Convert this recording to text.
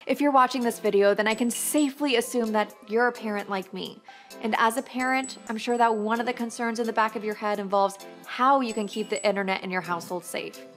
If you're watching this video, then I can safely assume that you're a parent like me. And as a parent, I'm sure that one of the concerns in the back of your head involves how you can keep the internet in your household safe.